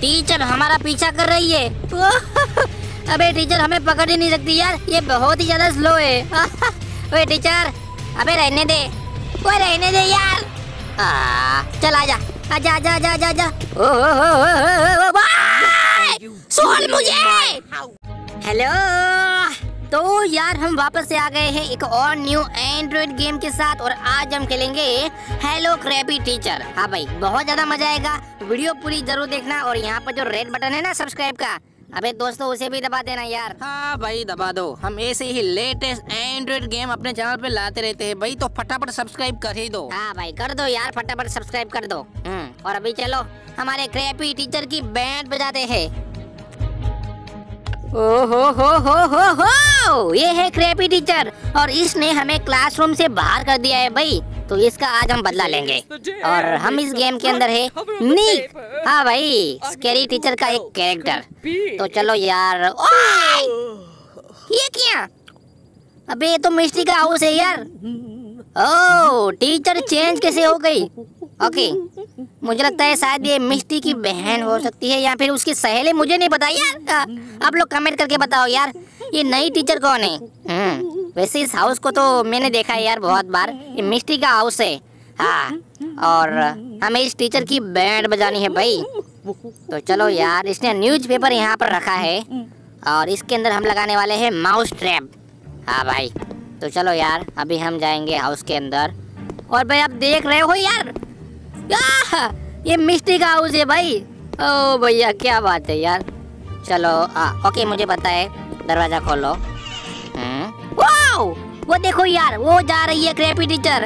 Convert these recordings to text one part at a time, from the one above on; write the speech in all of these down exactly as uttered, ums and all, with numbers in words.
Teacher हमारा पीछा कर रही है। अबे टीचर हमें पकड़ ही नहीं सकती यार, ये बहुत ही ज्यादा स्लो है। ओए टीचर, अबे रहने दे, ओए रहने दे यार। आ, चल आजा आजा आजा आजा आजा आजा। ओ हो हो हो हो सोल मुझे। हेलो, तो यार हम वापस से आ गए हैं एक और न्यू एंड्रॉइड गेम के साथ और आज हम खेलेंगे हेलो क्रैपी टीचर। हाँ भाई, बहुत ज्यादा मजा आएगा, वीडियो पूरी जरूर देखना। और यहाँ पर जो रेड बटन है ना सब्सक्राइब का, अबे दोस्तों उसे भी दबा देना यार। हाँ भाई दबा दो, हम ऐसे ही लेटेस्ट एंड्रॉइड गेम अपने चैनल पे लाते रहते हैं भाई, तो फटाफट सब्सक्राइब कर ही दो। हाँ भाई कर दो यार, फटाफट सब्सक्राइब कर दो। हम्म और अभी चलो हमारे क्रैपी टीचर की बैंड बजाते हैं। ओ हो हो हो हो हो, ये है क्रैपी टीचर और इसने हमें क्लासरूम से बाहर कर दिया है भाई, तो इसका आज हम बदला लेंगे। और हम इस गेम के अंदर है निक। हाँ भाई, स्कैरी टीचर का एक कैरेक्टर। तो चलो यार। ओए! ये क्या? अबे ये तो मिस्टी का हाउस है यार। ओह, टीचर चेंज कैसे हो गई? ओके, मुझे लगता है शायद ये मिस्टी की बहन हो सकती है या फिर उसकी सहेली, मुझे नहीं पता यार। आप लोग कमेंट करके बताओ यार, ये नई टीचर कौन है? हम्म वैसे इस हाउस को तो मैंने देखा है यार बहुत बार, ये मिस्टी का हाउस है। हाँ, और हमें इस टीचर की बैंड बजानी है भाई। तो चलो यार, इसने न्यूज़पेपर यहाँ पर रखा है और इसके अंदर हम लगाने वाले हैं माउस ट्रैप। हाँ भाई, तो चलो यार अभी हम जाएंगे हाउस के अंदर। और भाई आप देख रहे हो यार, आ, ये मिस्टी का हाउस है भाई। ओ भैया क्या बात है यार। चलो आ, ओके मुझे पता है, दरवाजा खोलो। वाओ, वो देखो यार, वो जा रही है क्रैपी टीचर।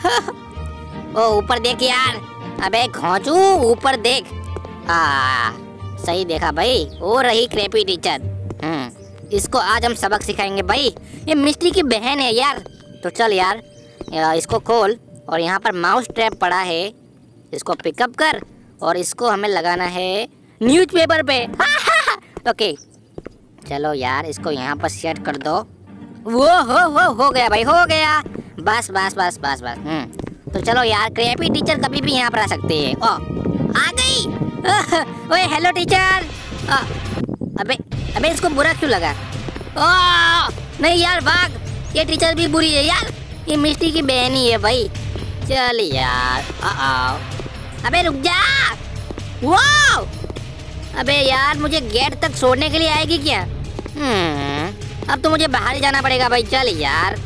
ओ ऊपर देख यार, अबे घोंचू ऊपर देख। आ सही देखा भाई, वो रही क्रैपी टीचर। हम्म इसको आज हम सबक सिखाएंगे भाई, ये मिस्टी की बहन है यार। तो चल यार, इसको खोल और यहाँ पर माउस ट्रैप पड़ा है, इसको पिकअप कर और इसको हमें लगाना है न्यूज़पेपर पे। ओके चलो यार, इसको यहाँ पर सेट कर दो। वो हो हो हो गया भाई, हो गया। बस बस बस बस बस। हम्म तो चलो यार, क्रैपी टीचर कभी भी यहाँ पर आ सकती है। ओ आ गई। ओए हेलो टीचर। आ, अबे अबे इसको बुरा क्यों लगा? ओ नहीं यार, भाग, ये टीचर भी बुरी है यार, ये मिस्टी की बहन ही है भाई। चल यार। आओ, अबे रुक जा। वाओ, अबे यार मुझे गेट तक छोड़ने के लिए आएगी क्या? हम्म अब तो मुझे बाहर ही जाना पड़ेगा भाई। चल यार।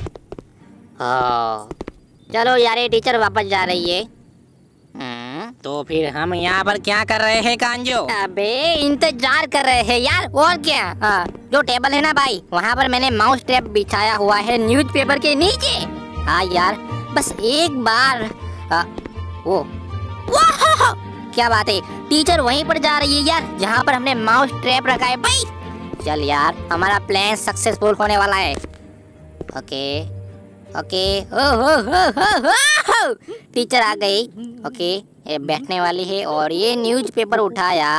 ओ चलो यार, ये टीचर वापस जा रही है। हम्म तो फिर हम यहाँ पर क्या कर रहे हैं कांजो? अबे इंतजार कर रहे हैं यार, और क्या। हाँ, जो टेबल है ना भाई, वहाँ पर मैंने माउस ट्रैप बिछाया हुआ है न्यूज़पेपर के नीचे। हाँ यार, बस एक बार। आ, वो वाह, क्या बात है, टीचर वहीं पर जा रही है यार जहाँ पर हमने माउस ट्रैप रखा है भाई। चल यार, हमारा प्लान सक्सेसफुल होने वाला है। Okay okay. ओ हो हो हो हो, टीचर आ गई। ओके, ये बैठने वाली है और ये न्यूज़पेपर उठाया।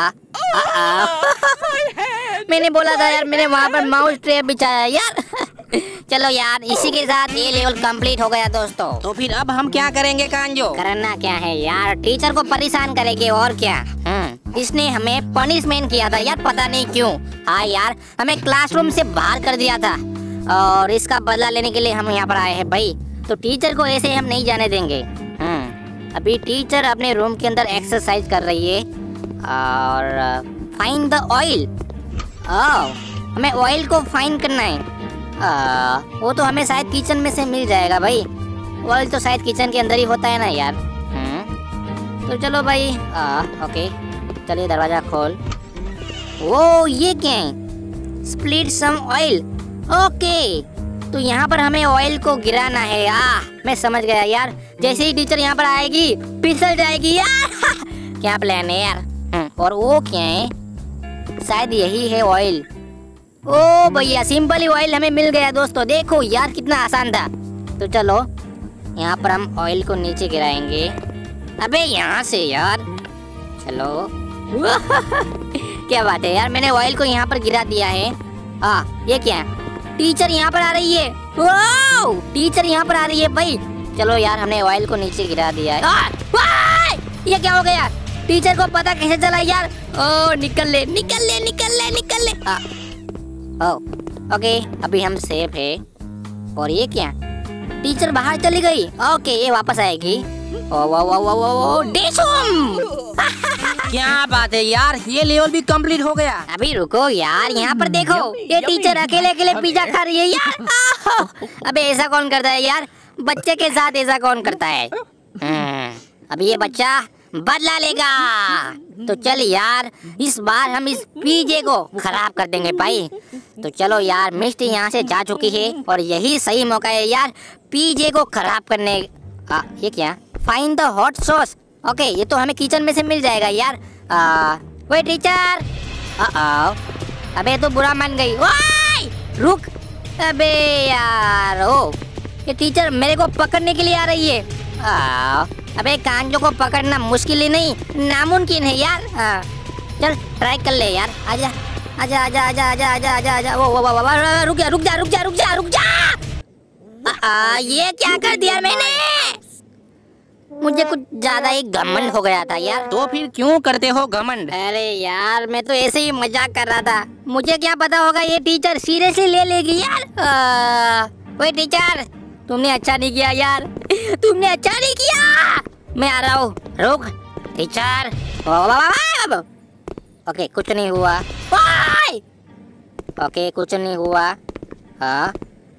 मैंने बोला था यार, मैंने वहाँ पर माउस ट्रैप बिछाया यार। चलो यार, इसी के साथ ये लेवल कंप्लीट हो गया दोस्तों। तो फिर अब हम क्या करेंगे कांजो? करना क्या है यार, टीचर को परेशान करेंगे और क्या। हम्म इसने हमें पनिशमेंट किया था यार, पता नहीं क्यों। हाँ यार, हमें क्लासरूम से बाहर कर दिया था और इसका बदला लेने के लिए हम यहाँ पर आए हैं भाई। तो टीचर को ऐसे हम नहीं जाने देंगे। हम्म अभी टीचर अपने रूम के अंदर एक्सरसाइज कर रही है और फाइंड द ऑयल। ओह, हमें ऑयल को फाइंड करना है। आ, वो तो हमें शायद किचन में से मिल जाएगा भाई, ऑयल तो शायद किचन के अंदर ही होता है ना यार। हम्म तो चलो भाई। आ, ओके चलिए, दरवाजा खोल। वो ये क्या है? स्प्लिट सम ऑयल। ओके, तो यहाँ पर हमें ऑयल को गिराना है। आ मैं समझ गया यार, जैसे ही टीचर यहाँ पर आएगी फिसल जाएगी यार। क्या प्लान है यार। और वो क्या है? शायद यही है ऑयल। ओ भैया, सिंपल ही ऑयल हमें मिल गया दोस्तों। देखो यार कितना आसान था। तो चलो यहाँ पर हम ऑयल को नीचे गिराएंगे। अबे यहाँ से यार, चलो। क्या बात है यार, मैंने ऑयल को यहाँ पर गिरा दिया है। हाँ, ये क्या है? टीचर यहाँ पर आ रही है। वाओ, टीचर यहाँ पर आ रही है भाई। चलो यार, हमने ऑयल को नीचे गिरा दिया है। आ, ये क्या हो गया? टीचर को पता कैसे चला यार? ओ निकल ले निकल ले निकल ले निकल ले। आ, ओ ओके अभी हम सेफ है। और ये क्या? टीचर बाहर चली गई। ओके ये वापस आएगी। ओ वो वो वो वो डेशुम। क्या बात है यार, ये लेवल भी कंप्लीट हो गया। अभी रुको यार, यहाँ पर देखो ये टीचर अकेले अकेले पिज्जा खा रही है यार। आह! अबे ऐसा कौन करता है यार? बच्चे के साथ ऐसा कौन करता है? हम्म, अभी ये बच्चा बदला लेगा। तो चल यार, इस बार हम इस पीजे को खराब कर देंगे भाई। तो चलो यार, मिस्टी यहाँ से जा चुकी है और यही सही मौका है यार पीजे को खराब करने। आ, ये क्या? Find the hot sauce. Okay ये तो हमें किचन में से मिल जाएगा यार। आ, वे टीचर। आ, अबे तो बुरा मान गई। ओए रुक। अबे यार ओ ये टीचर मेरे को पकड़ने के लिए आ रही है। आ, अबे कांजो को पकड़ना मुश्किल ही नहीं नामुमकिन है यार। आ, चल ट्राई कर ले यार। आजा आजा आजा आजा आजा आजा आजा आजा। वो वो वो रुक जा रुक जा रुक जा रुक जा रुक जा। आ, आ, ये क्या कर दिया मैंने? मुझे कुछ ज्यादा ही घमंड हो गया था यार। तो फिर क्यों करते हो घमंड? अरे यार मैं तो ऐसे ही मजाक कर रहा था। मुझे क्या पता होगा ये टीचर सीरियसली ले लेगी यार। ओए टीचर तुमने अच्छा नहीं किया यार, तुमने अच्छा नहीं किया। मैं आ रहा हूँ, रुक टीचर। ओके कुछ नहीं हुआ। ओके कुछ नहीं हुआ। हाँ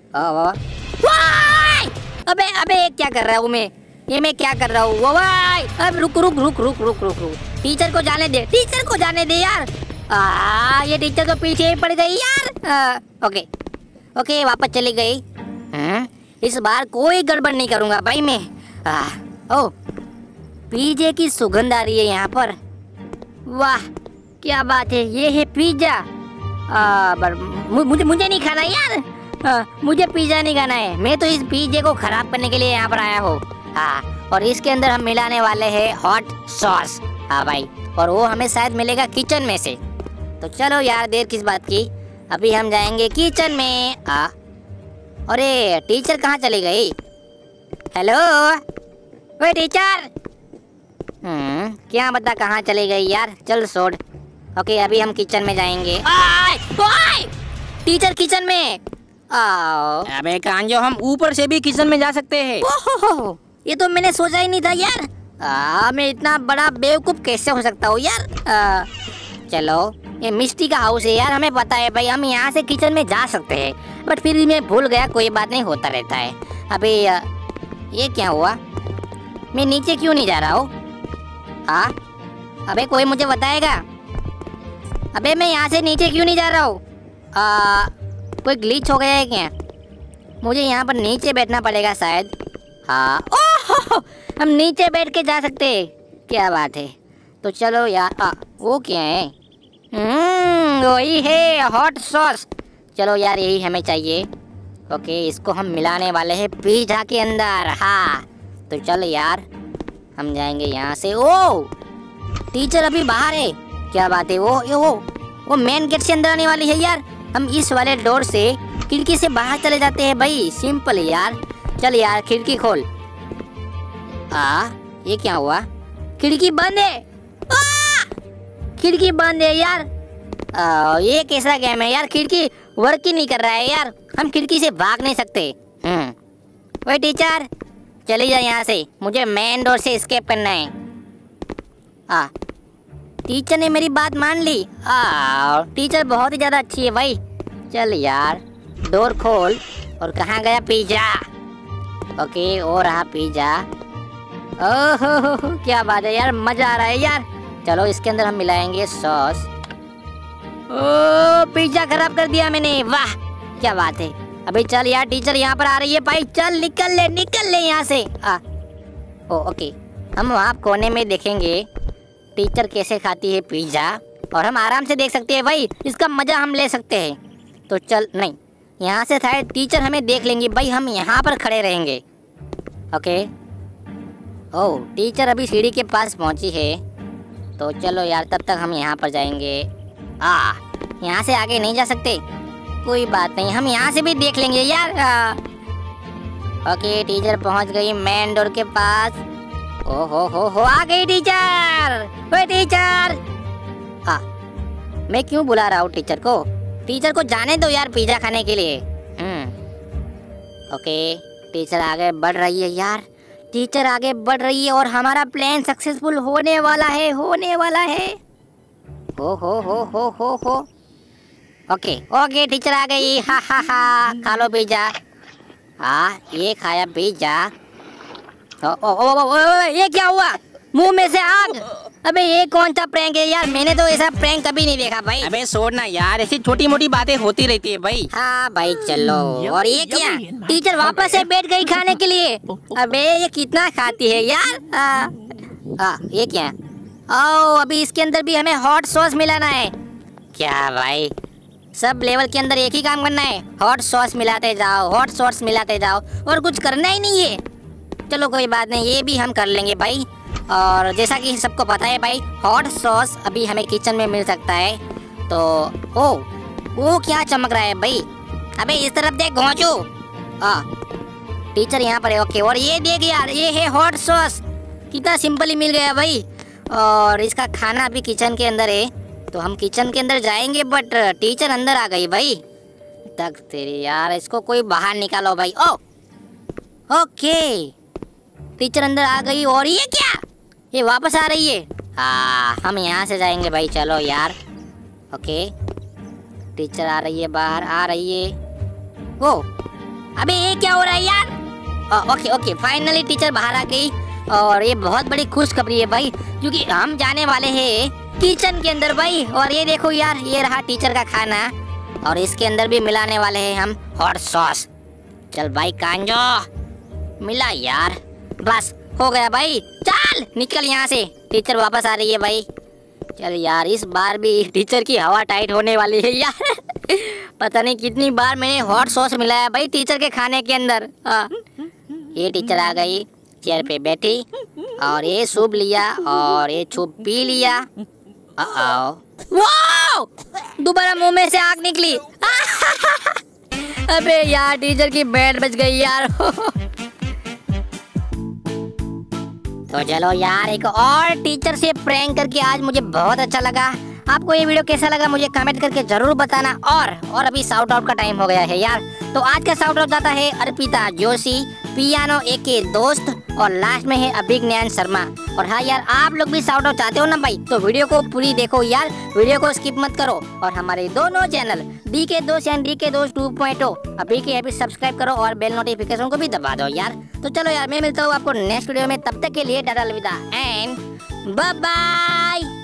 अबे अबे क्या कर रहा हूँ मैं? ये मैं क्या कर रहा हूँ? वो भाई अब रुक रुक रुक रुक रुक रुक रुक टीचर को जाने दे, टीचर को जाने दे यार। आ, ये टीचर तो पीछे ही पड़ गई यार। आ, ओके ओके वापस चली गई। हम्म इस बार कोई गड़बड़ नहीं करूँगा भाई मैं। आ, ओ पिज्जे की सुगंध आ रही है यहाँ पर। वाह क्या बात है, ये है पिज्जा। आ, पर मुझे मुझे नहीं खाना यार। आ, मुझे पिज्जा नहीं खाना है। मैं तो इस पिज्जे को खराब करने के लिए यहाँ पर आया हूँ। हाँ और इसके अंदर हम मिलाने वाले हैं हॉट सॉस। हाँ भाई, और वो हमें शायद मिलेगा किचन में से। तो चलो यार देर किस बात की, अभी हम जाएंगे किचन में। आ अरे टीचर कहाँ चली गई? हेलो ओए टीचर। हम्म क्या बता कहाँ चली गई यार? चल छोड़। ओके अभी हम किचन में जाएंगे। ओए ओए टीचर किचन में आओ। अबे कांजो हम ऊपर से भी किचन में जा सकते हैं। ओहो ये तो मैंने सोचा ही नहीं था यार। आ, मैं इतना बड़ा बेवकूफ कैसे हो सकता हूँ यार। आ, चलो ये मिस्टी का हाउस है यार, हमें पता है भाई हम यहाँ से किचन में जा सकते हैं। बट फिर भी मैं भूल गया, कोई बात नहीं होता रहता है। अबे ये क्या हुआ? मैं नीचे क्यों नहीं जा रहा हूँ? हाँ अबे कोई मुझे बताएगा? अबे मैं यहाँ से नीचे क्यों नहीं जा रहा हूँ? कोई ग्लिच हो गया है क्या? मुझे यहाँ पर नीचे बैठना पड़ेगा शायद। हाँ ओह हम नीचे बैठ के जा सकते हैं, क्या बात है। तो चलो यार। आ, वो क्या है? हम्म वही है हॉट सॉस। चलो यार यही हमें चाहिए। ओके इसको हम मिलाने वाले हैं पिज्जा के अंदर। हाँ तो चल यार हम जाएंगे यहाँ से। ओ टीचर अभी बाहर है, क्या बात है। वो ये वो वो मेन गेट से अंदर आने वाली है यार। हम इस वाले डोर से खिड़की से बाहर चले जाते हैं भाई, सिंपल यार। चल यार खिड़की खोल। आ ये क्या हुआ? खिड़की बंद है। आ! खिड़की बंद है यार। आ, ये कैसा गेम है यार? खिड़की वर्क ही नहीं कर रहा है यार, हम खिड़की से भाग नहीं सकते। हम्म ओए टीचर चली जा यहाँ से, मुझे मेन डोर से एस्केप करना है। आ टीचर ने मेरी बात मान ली। आ टीचर बहुत ही ज़्यादा अच्छी है भाई। चल यार डोर खोल। और कहाँ गया पिज्जा? ओके और रहा पिज्जा। ओहो क्या बात है यार, मज़ा आ रहा है यार। चलो इसके अंदर हम मिलाएंगे सॉस। ओ पिज्जा खराब कर दिया मैंने, वाह क्या बात है। अभी चल यार टीचर यहाँ पर आ रही है भाई, चल निकल ले निकल ले यहाँ से। आ ओ ओके हम वहाँ कोने में देखेंगे टीचर कैसे खाती है पिज्जा, और हम आराम से देख सकते हैं भाई, इसका मज़ा हम ले सकते हैं। तो चल नहीं यहाँ से शायद टीचर हमें देख लेंगी भाई, हम यहाँ पर खड़े रहेंगे। ओके ओह टीचर अभी सीढ़ी के पास पहुँची है। तो चलो यार तब तक हम यहाँ पर जाएंगे। आ यहाँ से आगे नहीं जा सकते, कोई बात नहीं हम यहाँ से भी देख लेंगे यार। आ, ओके टीचर पहुँच गई मेन डोर के पास। ओ हो हो हो आ गई टीचर। ओए टीचर। आ, मैं क्यों बुला रहा हूँ टीचर को? टीचर को जाने दो यार पिज्जा खाने के लिए। हम्म ओके, टीचर आगे बढ़ रही है यार, टीचर आगे बढ़ रही है और हमारा प्लान सक्सेसफुल होने वाला है, होने वाला है। हो हो हो हो हो हो ओके ओके, टीचर आ गई। हा हा हा, खा लो पिज्जा। हाँ ये खाया पिज्जा। ओ, ओ, ओ, ओ, ओ, ओ, ये क्या हुआ? मुंह में से आग। अबे ये कौन सा प्रैंक है यार? मैंने तो ऐसा प्रैंक कभी नहीं देखा भाई। अबे छोड़ना यार, ऐसी छोटी मोटी बातें होती रहती है भाई। हाँ भाई चलो। और ये क्या? टीचर वापस से बैठ गई खाने के लिए। अबे ये कितना खाती है यार। हाँ हाँ, ये क्या? ओ अभी इसके अंदर भी हमें हॉट सॉस मिलाना है क्या भाई? सब लेवल के अंदर एक ही काम करना है, हॉट सॉस मिलाते जाओ, हॉट सॉस मिलाते जाओ, और कुछ करना ही नहीं है। चलो कोई बात नहीं, ये भी हम कर लेंगे भाई। और जैसा कि सबको पता है भाई, हॉट सॉस अभी हमें किचन में मिल सकता है। तो ओ वो क्या चमक रहा है भाई? अबे इस तरफ देख घोंचू। हाँ टीचर यहाँ पर है। ओके, और ये देख यार, ये है हॉट सॉस। कितना सिंपली मिल गया भाई। और इसका खाना अभी किचन के अंदर है, तो हम किचन के अंदर जाएंगे, बट टीचर अंदर आ गई भाई। तक तेरी यार, इसको कोई बाहर निकालो भाई। ओ ओके, टीचर अंदर आ गई। और ये क्या? ये वापस आ रही है। हाँ हम यहाँ से जाएंगे भाई, चलो यार। ओके टीचर आ रही है, बाहर आ रही है। वो अबे ये क्या हो रहा है यार? ओ, ओके ओके, फाइनली टीचर बाहर आ गई। और ये बहुत बड़ी खुशखबरी है भाई, क्योंकि हम जाने वाले हैं किचन के अंदर भाई। और ये देखो यार, ये रहा टीचर का खाना, और इसके अंदर भी मिलाने वाले हैं हम हॉट सॉस। चल भाई कांजो, मिला यार, बस हो गया भाई। चल निकल यहाँ से, टीचर वापस आ रही है भाई। चल यार, इस बार भी टीचर की हवा टाइट होने वाली है यार। पता नहीं कितनी बार मैंने हॉट सॉस मिलाया भाई टीचर के खाने के अंदर। आ, ये टीचर आ गई, चेयर पे बैठी, और ये सूप लिया, और ये सूप पी लिया। आओ, वाओ, दोबारा मुंह में से आग निकली। अबे यार, टीचर की बैंड बज गई यार। तो चलो यार, एक और टीचर से प्रैंक करके आज मुझे बहुत अच्छा लगा। आपको ये वीडियो कैसा लगा मुझे कमेंट करके जरूर बताना। और और अभी साउट आउट का टाइम हो गया है यार, तो आज का साउट आउट जाता है अर्पिता जोशी, पियानो एके दोस्त, और लास्ट में है अभिज्ञान शर्मा। और हाँ यार, आप लोग भी साउट आउट चाहते हो ना भाई, तो वीडियो को पूरी देखो यार, वीडियो को स्किप मत करो। और हमारे दोनों चैनल डी के दोस्त एंड डी के दोस्त टू पॉइंट ओ अभी के अभी सब्सक्राइब करो, और बेल नोटिफिकेशन को भी दबा दो यार। तो चलो यार, मैं मिलता हूँ आपको नेक्स्ट वीडियो में, तब तक के लिए टाटा अलविदा एंड बाय बाय।